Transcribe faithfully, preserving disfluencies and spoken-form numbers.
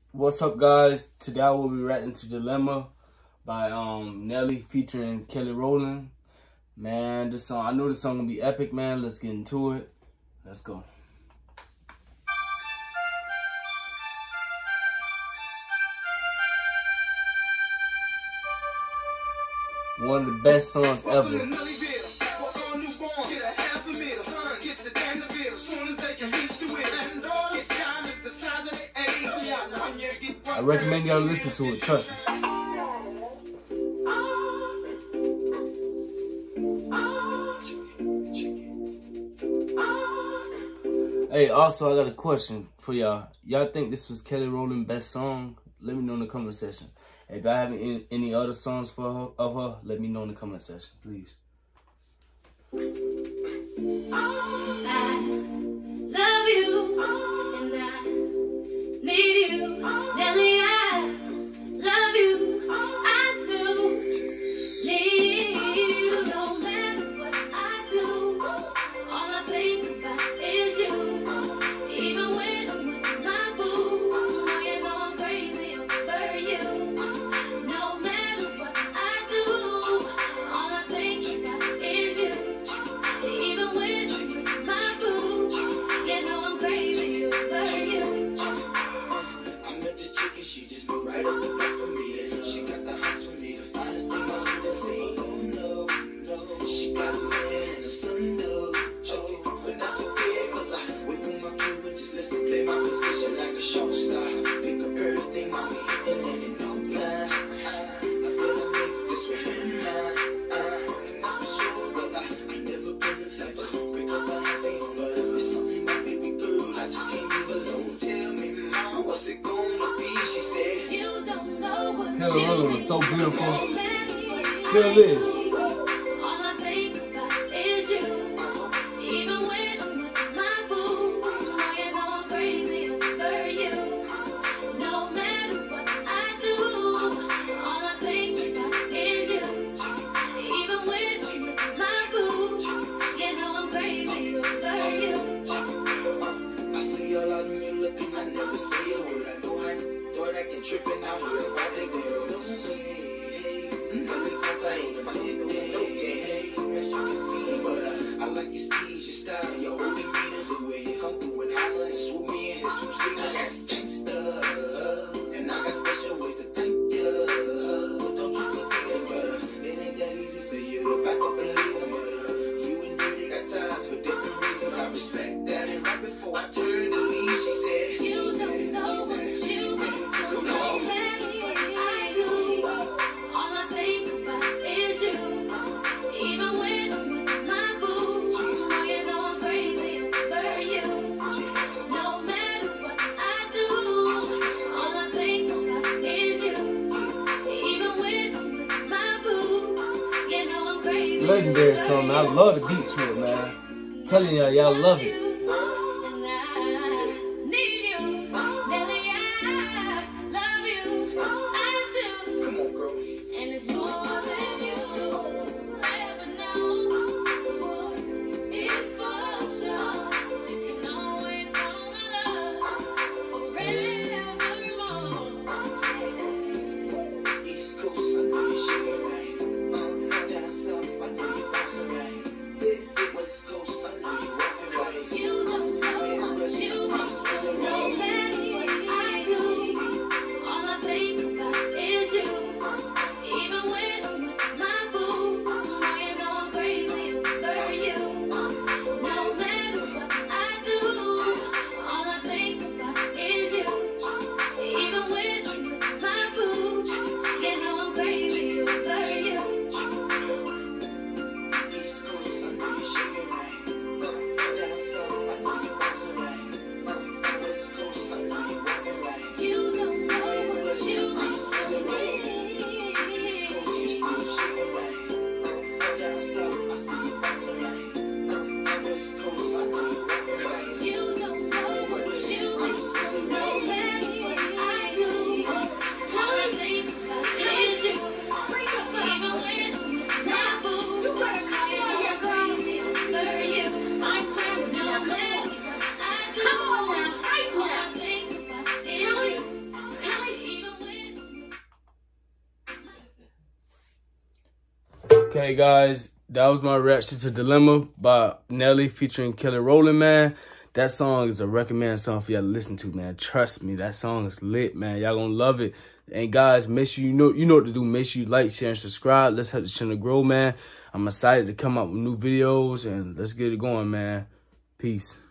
What's up, guys? Today I will be reacting to Dilemma by um Nelly featuring Kelly Rowland. Man, this song, I know this song gonna be epic, man. Let's get into it. Let's go. One of the best songs ever. I recommend y'all listen to it, trust me. Hey, also, I got a question for y'all. Y'all think this was Kelly Rowland's best song? Let me know in the comment section. If y'all have any, any other songs for her, of her, let me know in the comment section, please. I love you, and I need you, Nelly. I love you, I do need you. No matter what I do, all I think about is you. Even when I'm with my boo, oh, you know I'm crazy over you. No matter what I do, all I think about is you. Even when I'm with my boo, you know I'm crazy over you. I met this chick and she just moved right up the back for me. And she got the hots for me, the finest thing I ever seen. Oh no, no, she got a man and a son though. Oh, but that's okay, cause I wait for my cue and just listen, play my position like a show star. Pick up everything, mommy, and then in no time, I better make this with him mine. And that's for sure, cause I, I never been the type of break up a happy home. But it's something about baby girl, I just can't leave alone. Tell me, mom, what's it gonna be? She said, You don't know what Kelly you Rowland was so beautiful. Still is. All I think about is you. Even when I'm with my boo, oh, you know I'm crazy over you. No matter what I do, all I think about is you. Even when I'm with my boo, you know I'm crazy over you. I see all out and you looking, I never say a word. I know I thought I can trip and I heard about that girl. No way, really confident if I hit no game, as you can see. But uh, I like your steez, your style, your holding me the way you come through and holler and swoop me in his two seat. That's gangsta, and I got special ways to thank you. Don't you forget it, but uh, it ain't that easy for you to back up and leave him. But uh, you and Dirty got ties for different reasons. I respect that. And right before I turned to leave, she said, You she said, don't know she what said, she you said, mean to come me. on. I do. All I think about is you. Even when I'm with my boo, oh, you know I'm crazy over you. No matter what I do, all I think about is you. Even when I'm with my boo, you know I'm crazy. Legendary song, man. I love the beat to it, man. I'm telling y'all, y'all love it. And I need you, Nelly. I love you, I do. Come on, girl. And it's more than you ever know. It's for sure. You can always count on love forevermore. East Coast, I know you sugar right. Uh, down south, I know you bouncing right. West Coast, I know you walking right. You Okay, guys, that was my reaction to Dilemma by Nelly featuring Kelly Rowland, man. That song is a recommended song for y'all to listen to, man. Trust me, that song is lit, man. Y'all gonna love it. And guys, make sure you know you know what to do. Make sure you like, share, and subscribe. Let's help the channel grow, man. I'm excited to come out with new videos, and let's get it going, man. Peace.